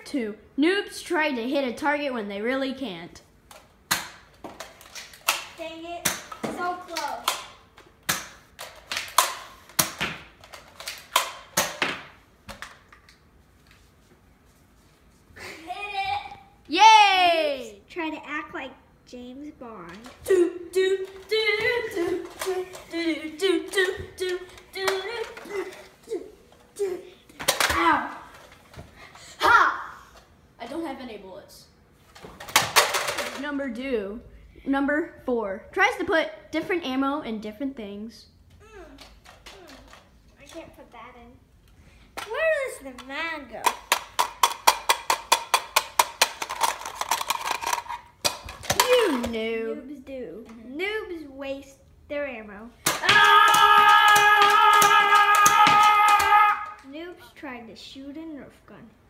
2. Noobs try to hit a target when they really can't. Dang it, so close. Hit it. Yay! Try to act like James Bond. Ow! Ha! I don't have any bullets. Number 4 tries to put different ammo in different things. I can't put that in. Where does the man go? You noob. Noobs do. Noobs waste their ammo. Noobs tried to shoot a Nerf gun.